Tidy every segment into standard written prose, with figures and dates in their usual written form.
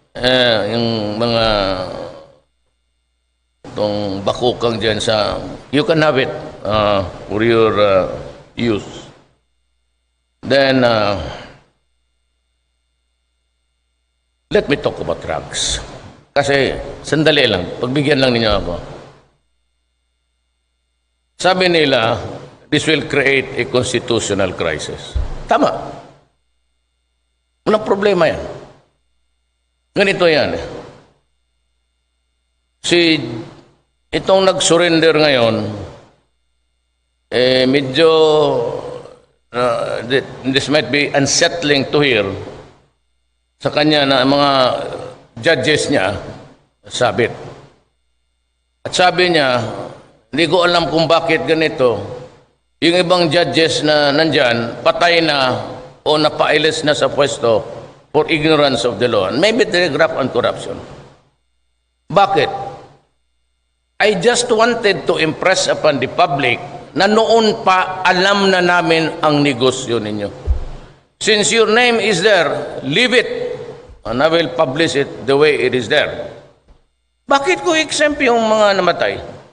yung mga itong bakukang dyan sa, you can have it for your use. Then, let me talk about drugs. Kasi, sandali lang, pagbigyan lang ninyo ako. Sabi nila, this will create a constitutional crisis. Tama. Walang problema yan. Ganito yan. Itong nag-surrender ngayon, medyo, this might be unsettling to hear sa kanya na mga judges niya, sabit. At sabi niya, hindi ko alam kung bakit ganito. Yung ibang judges na nandyan, patay na o napailis na sa pwesto for ignorance of the law. And maybe they graft on corruption. Bakit? I just wanted to impress upon the public na noon pa alam na namin ang negosyo ninyo. Since your name is there, leave it and I will publish it the way it is there. Bakit ko exempt yung mga namatay?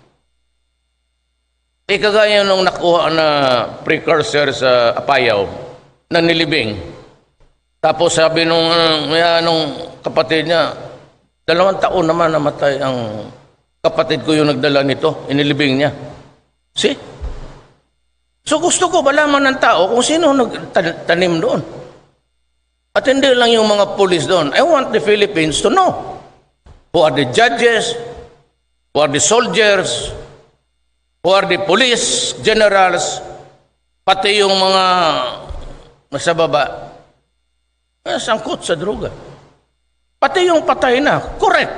Kagaya nung nakuha na precursor sa Apayao na nilibing. Tapos sabi nung kapatid niya, 2 taon naman namatay ang kapatid ko yung nagdala nito, inilibing niya. See? So gusto ko malaman ng tao kung sino nagtanim doon. At hindi lang yung mga police doon. I want the Philippines to know who are the judges, who are the soldiers, who are the police generals, pati yung mga nasa baba, sangkot sa droga. Pati yung patay na, correct.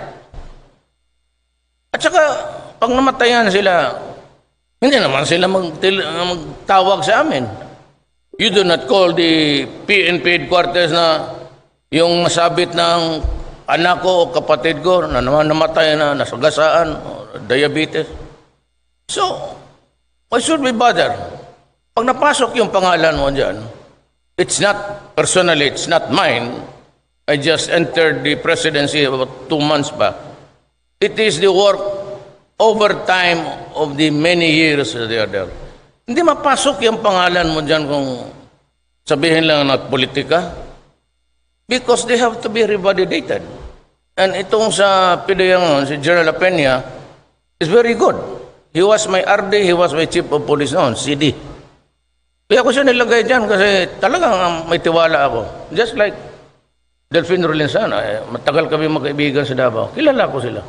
At saka, pag namatayan sila, hindi naman sila magtawag sa amin. You do not call the PNP headquarters na yung nasabit ng anak ko o kapatid ko na naman namatay na, nasagasaan, diabetes. So, why should we bother? Pag napasok yung pangalan mo dyan, it's not, personally, it's not mine. I just entered the presidency about 2 months back. It is the work over time of the many years that they are there. Hindi mapasok yung pangalan mo dyan kung sabihin lang na politika. Because they have to be revalidated. And itong sa PDM, si General Peña, is very good. He was my RD, he was my chief of police noon, CD. Kaya ko siya nilagay dyan kasi talagang may tiwala ako. Just like Delfin Rolensana, matagal kami magkaibigan sa Davao. Kilala ko sila.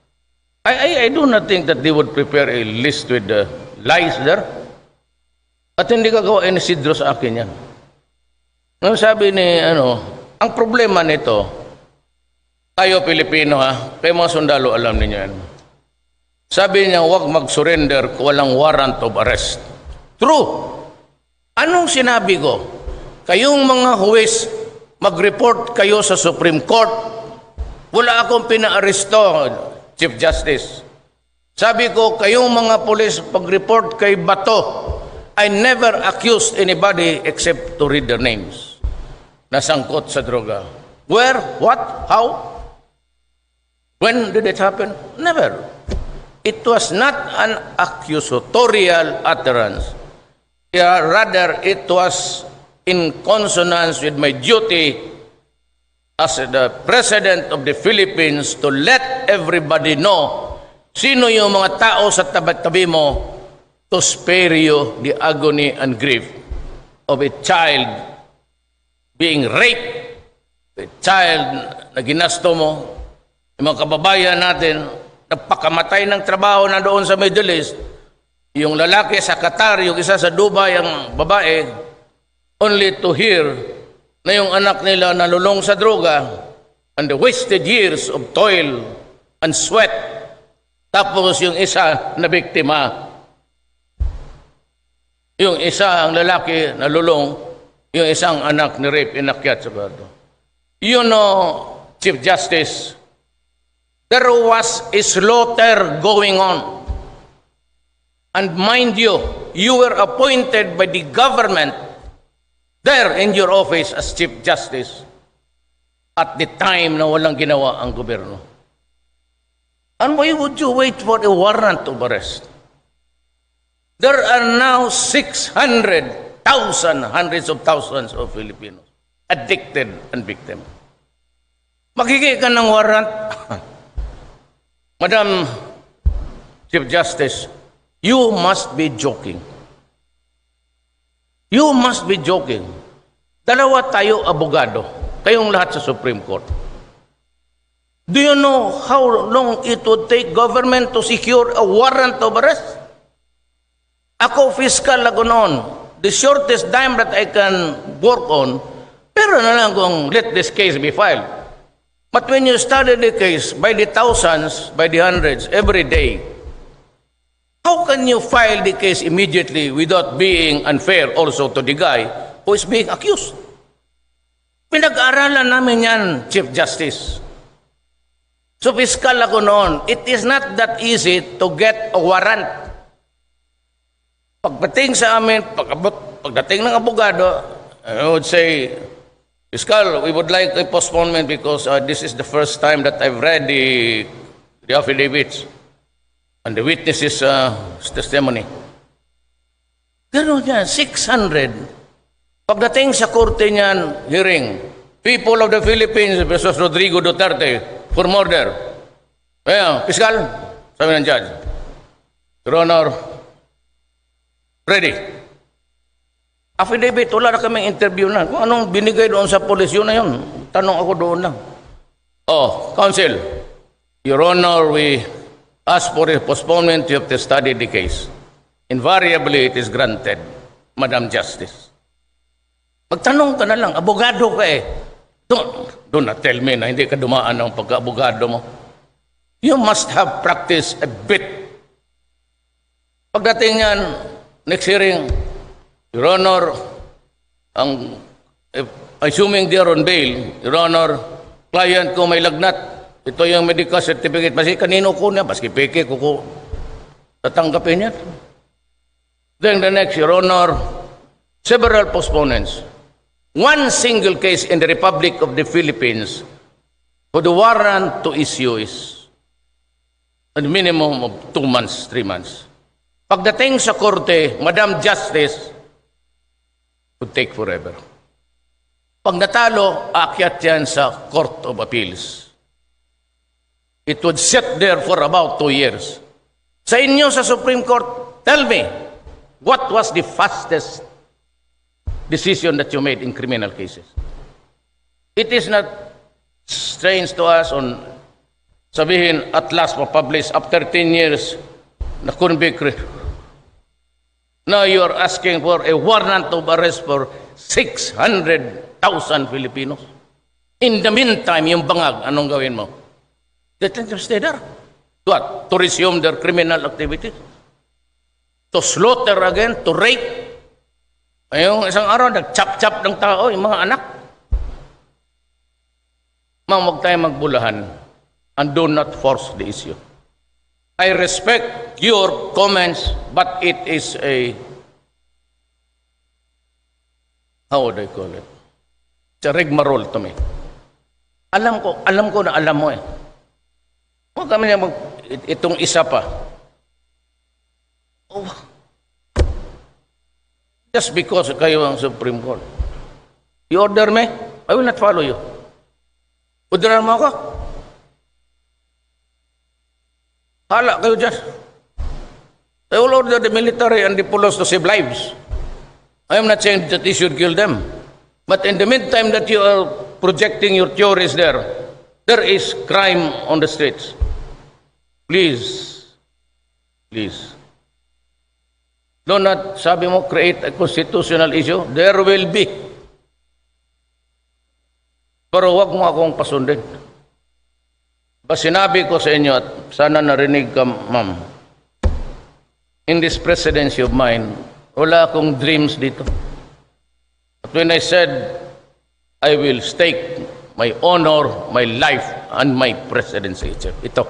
I do not think that they would prepare a list with lies there. At hindi gagawa ni Isidro sa akin yan. Nung sabi ni, ang problema nito, tayo Pilipino kayo mga sundalo alam niyo yan. Sabi niya, huwag mag-surrender kung walang warrant of arrest. True. Anong sinabi ko? Kayong mga huwes, mag-report kayo sa Supreme Court. Wala akong pina-aresto, Chief Justice. Sabi ko, kayong mga pulis, pag-report kay Bato, I never accused anybody except to read their names. Nasangkot sa droga. Where? What? How? When did it happen? Never. It was not an accusatorial utterance. Rather, it was in consonance with my duty as the President of the Philippines to let everybody know sino yung mga tao sa tabi-tabi mo to spare you the agony and grief of a child being raped, a child na ginasto mo, yung mga kababayan natin, nagpakamatay ng trabaho na doon sa Middle East, yung lalaki sa Qatar, yung isa sa Dubai, ang babae, only to hear na yung anak nila nalulong sa droga and the wasted years of toil and sweat. Tapos yung isa na biktima, yung isa ang lalaki nalulong, yung isang anak ni rape, inakyat sa bato. You know, Chief Justice, there was a slaughter going on. And mind you, you were appointed by the government there in your office as Chief Justice. at the time na walang ginawa ang gobyerno. And why would you wait for a warrant of arrest? There are now 600,000, hundreds of thousands of Filipinos addicted and victim. Magiging ka ng warrant. Madam Chief Justice, you must be joking. You must be joking. Dalawa tayo abogado, kayong lahat sa Supreme Court. Do you know how long it would take government to secure a warrant of arrest? Ako, fiscal ako noon. The shortest time that I can work on, pero na lang kung let this case be filed. But when you study the case by the thousands, by the hundreds, every day, how can you file the case immediately without being unfair also to the guy who is being accused? Pinag-aaralan namin yan, Chief Justice. So, fiscal ako noon, it is not that easy to get a warrant. Pagdating sa amin, pagdating ng abogado, I would say, Fiscal, we would like a postponement because this is the first time that I've read the affidavits and the witnesses' testimony. Gano'n yan, 600. Pagdating sa korte niyan, hearing, people of the Philippines versus Rodrigo Duterte for murder. Ayan, Fiscal, sabi ng judge, Your Honor, ready. Affidavit, wala na kaming interview na. Kung anong binigay doon sa polis, yun na yun. Tanong ako doon lang. Oh, counsel, Your Honor, we ask for a postponement. You have to study the case. Invariably, it is granted, Madam Justice. Magtanong ka na lang, abogado ka eh. Don't not tell me na hindi ka dumaan ng pagka-abogado mo. You must have practiced a bit. Pagdating yan, next hearing, Your Honor, assuming they are on bail, Your Honor, client ko may lagnat. Ito yung medical certificate. Kasi kanino ko niya, paski peke ko tatanggapin yan. Then the next, Your Honor, several postponements. One single case in the Republic of the Philippines for the warrant to issue is a minimum of 2 months, 3 months. Pagdating sa korte, Madam Justice, would take forever. Pag natalo, aakyat yan sa Court of Appeals. It would sit there for about 2 years. Sa inyo sa Supreme Court, tell me, what was the fastest decision that you made in criminal cases? It is not strange to us on sabihin at last ma-publish after 10 years na convict. Now you are asking for a warrant of arrest for 600,000 Filipinos. In the meantime, yung bangag, anong gawin mo? Let them stay there. What? To resume their criminal activities? To slaughter again? To rape? Ayong isang araw, nag-chop-chop ng tao, yung mga anak. Huwag tayo magbulahan and do not force the issue. I respect your comments, but it is a, how would I call it? It's a rigmarole to me. Alam ko na alam mo eh. Huwag kami niya itong isa pa. Oh. Just because kayo ang Supreme Court. You order me, I will not follow you. Orderan mo ako. Hala kayo dyan. I will order the military and the police to save lives. I am not saying that they should kill them. But in the meantime that you are projecting your theories there is crime on the streets. Please, please. Do not, sabi mo, create a constitutional issue. There will be. Pero wag mo akong pasundin. Sinabi ko sa inyo at sana narinig ka, ma'am. In this presidency of mine, wala akong dreams dito. But when I said, I will stake my honor, my life, and my presidency, ito.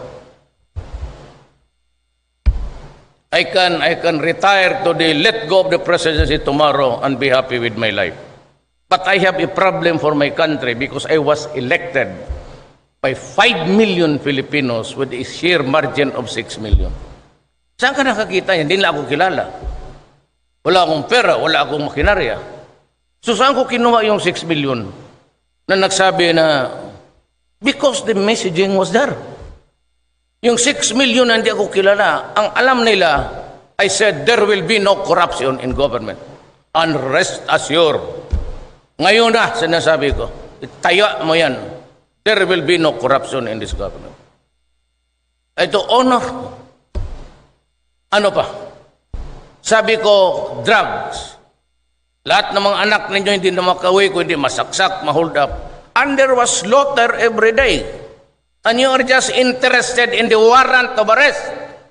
I can retire to the let go of the presidency tomorrow and be happy with my life. But I have a problem for my country because I was elected by 5 million Filipinos with a sheer margin of 6 million. Saan ka nakakita niya? Hindi nila ako kilala. Wala akong pera, wala akong makinarya. So saan ko kinuha yung 6 million na nagsabi na because the messaging was there. Yung 6 million na hindi ako kilala, ang alam nila, I said there will be no corruption in government. And rest assured. Ngayon na, sinasabi ko, itaya mo yan. There will be no corruption in this government. Ito, honor. Ano pa? Sabi ko, drugs. Lahat ng mga anak ninyo hindi na makawi, kundi masaksak, mahold up. And there was slaughter every day. And you are just interested in the warrant of arrest.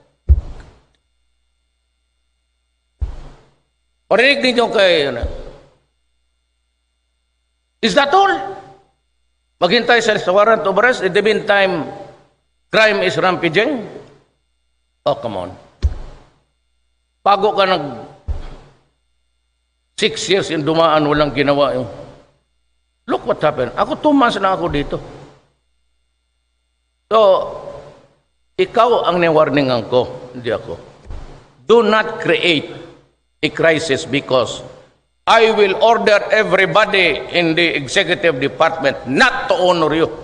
Parinig ninyo kay... Is that all? Maghintay sa warrant of arrest, in the meantime, crime is rampaging? Oh, come on. Bago ka 6 years in dumaan, walang ginawa yung... Look what happened. Ako 2 months na ako dito. So, ikaw ang niwarningan ko, hindi ako. Do not create a crisis because I will order everybody in the executive department not to honor you.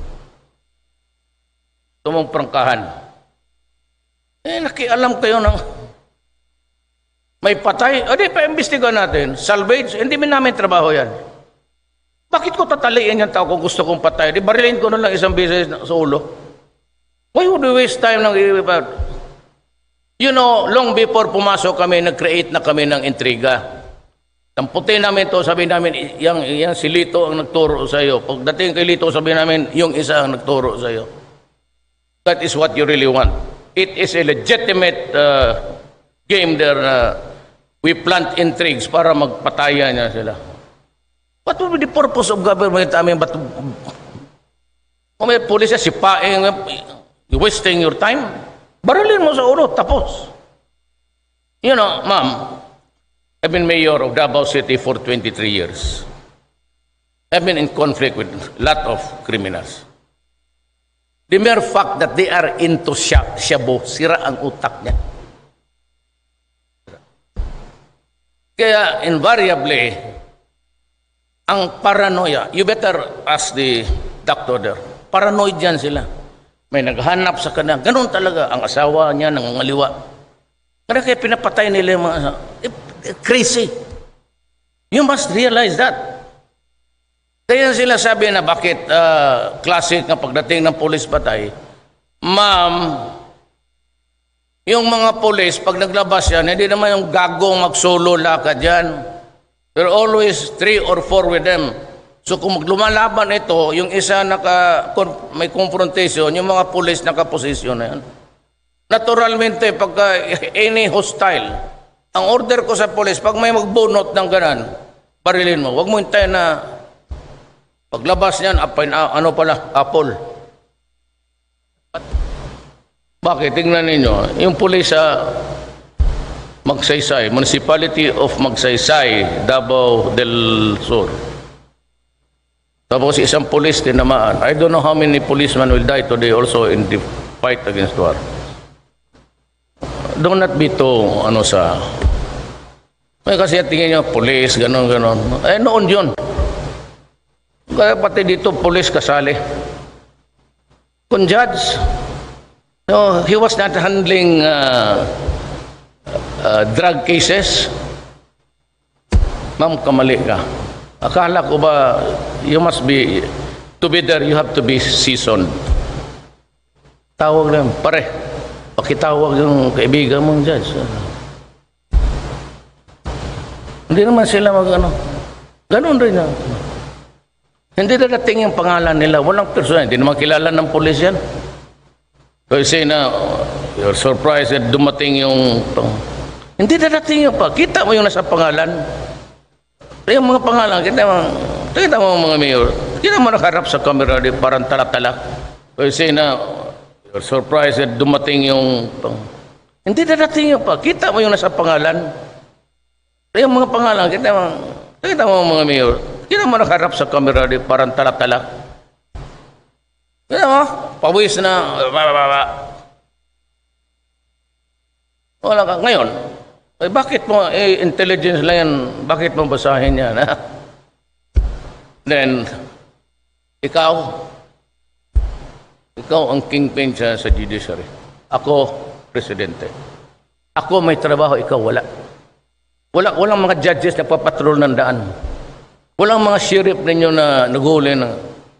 Tumong prangkahan. Nakialam kayo ng may patay. O di, pa-imbestiga natin. Salvage, hindi namin trabaho yan. Bakit ko tataliin yung tao kung gusto kong patay? Di barilin ko na lang isang beses sa ulo. Why would we waste time ng... You know, long before pumasok kami, nag-create na kami ng intriga. Tamputin namin to, sabi namin, yang si Lito ang nagturo sa iyo. Pagdating kay Lito, sabi namin, yung isa ang nagturo sa iyo. That is what you really want. It is a legitimate game there na we plant intrigues para magpataya niya sila. What will be the purpose of government? I mean, but kung may pulis siya, sipain, wasting your time, barilin mo sa ulo, tapos. You know, ma'am, I've been mayor of Davao City for 23 years. I've been in conflict with a lot of criminals. The mere fact that they are into shabu, sira ang utak niya. Kaya invariably, ang paranoia, you better ask the doctor there, paranoid yan sila. May naghanap sa kanya, ganun talaga, ang asawa niya nangangaliwa. Kaya pinapatay nila yung mga asawa. Crazy. You must realize that. Kaya sila sabi na bakit classic na pagdating ng pulis patay, ma'am, yung mga pulis, pag naglabas yan, hindi naman yung gagong mag-solo lakad yan. There are always 3 or 4 with them. So kung maglumalaban ito, yung isa may confrontation, yung mga pulis nakaposisyon na yan. Naturalmente, pagka any hostile, ang order ko sa pulis, pag may magbunot ng ganan, barilin mo. Huwag mo hintayin na paglabas niyan, apple. Bakit? Tingnan ninyo, yung pulis sa Magsaysay, Municipality of Magsaysay, Davao del Sur. Tapos isang pulis tinamaan. I don't know how many policemen will die today also in the fight against war. Do not be too, kasi tingin nyo, police, ganon. Noon yun. Kaya pati dito, police kasali. Kung judge, no, he was not handling drug cases. Ma'am, kamali ka. Akala ko ba, to be there, you have to be seasoned. Tawag lang, pare, pakitawag yung kaibigan mong judge. Hindi naman sila ganon rin. Hindi dadating yung pangalan nila. Walang personal. Hindi naman kilala ng pulis yan. So you say na, you're surprised that dumating yung... Hindi dadating yung pa. Kita mo yung nasa pangalan. Yung mga pangalan, kita mo mga mayor. Kita mo nakaharap sa camera, parang tala-tala. So you say na, you're surprised that dumating yung... Hindi dadating yung pa. Kita mo yung nasa pangalan. Yung mga pangalan, kita mo mga mayor. Hindi naman nakaharap sa camera, di parang tala-tala. Yan mo, pawis na, wala ka. Ngayon, bakit mo, intelligence lang yan, bakit mo basahin yan, ha? Then, ikaw ang kingpin sa judiciary. Ako, presidente. Ako may trabaho, ikaw wala. Walang mga judges na papatrol ng daan. Walang mga sheriff ninyo na naghuli na.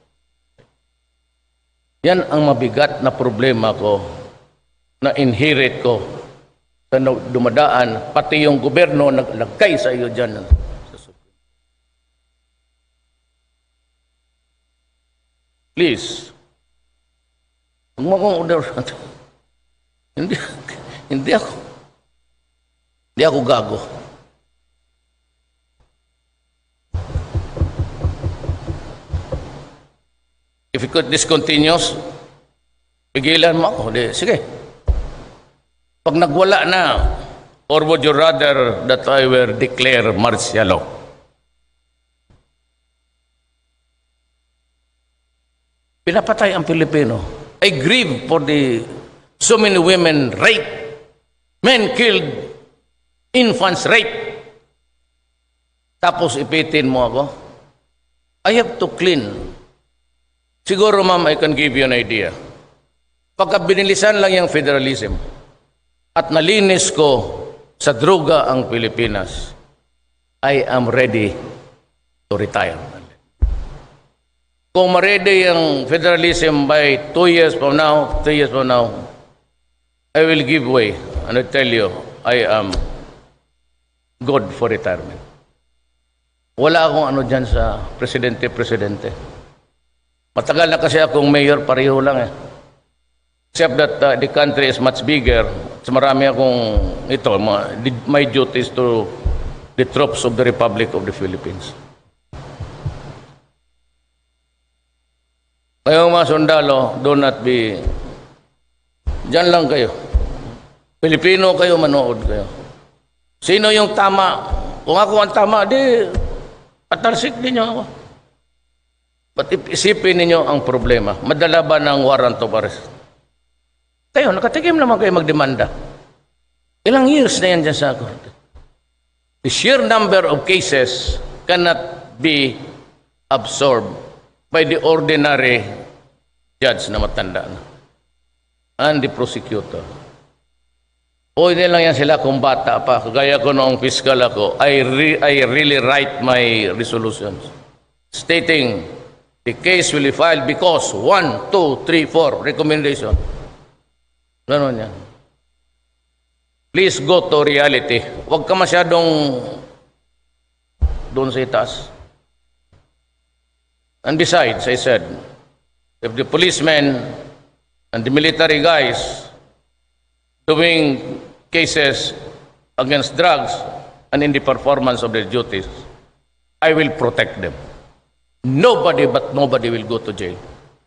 Yan ang mabigat na problema ko na inherit ko sa dumadaan, pati yung gobyerno naglagay sa iyo dyan. Please, huwag mo akong order. Hindi ako gago. If this continues, pigilan mo ako. Sige. Pag nagwala na, or would you rather that I will declare martial law? Pinapatay ang Pilipino. I grieve for the so many women raped, men killed, infants raped. Tapos ipitin mo ako. I have to clean. Siguro, ma'am, I can give you an idea. Pagka binilisan lang yung federalism at nalinis ko sa droga ang Pilipinas, I am ready to retire. Kung ma-ready yung federalism by 2 years from now, 3 years from now, I will give way and I tell you, I am good for retirement. Wala akong ano dyan sa presidente. Matagal na kasi akong mayor, pareho lang eh. Except that the country is much bigger. So marami akong my duty is to the troops of the Republic of the Philippines. Kayong mga sundalo, do not be, dyan lang kayo. Pilipino kayo, manood kayo. Sino yung tama? Kung ako ang tama, di, patalsik din nyo ako. But isipin ninyo ang problema. Madala ba ng warrant of arrest? Kayo, nakatikim naman kayo magdemanda. Ilang years na yan dyan sa korte. The sheer number of cases cannot be absorbed by the ordinary judge na matanda na. And the prosecutor. O hindi lang yan sila kung bata pa. Kagaya ko noong fiscal ako, I really write my resolutions stating the case will be filed because 1, 2, 3, 4 recommendation. Ganon yan. Please go to reality. Huwag ka masyadong doon sa itaas. And besides, I said, if the policemen and the military guys doing cases against drugs and in the performance of their duties, I will protect them. Nobody will go to jail.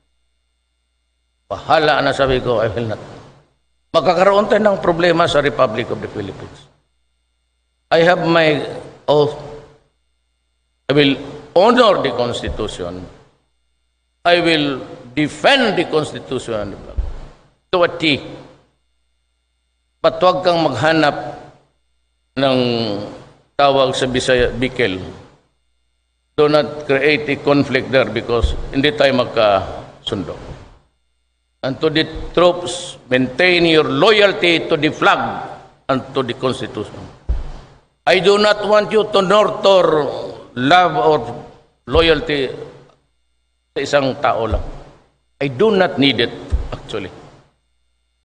Bahala na, sabi ko, I will not. Magkakaroon tayo ng problema sa Republic of the Philippines. I have my oath. I will honor the Constitution. I will defend the Constitution to a T. But huwag kang maghanap ng tawag sa Bisaya, Bikel. Do not create a conflict there because hindi tayo magkasundo. And to the troops, maintain your loyalty to the flag and to the Constitution. I do not want you to nurture love or loyalty sa isang tao lang. I do not need it, actually.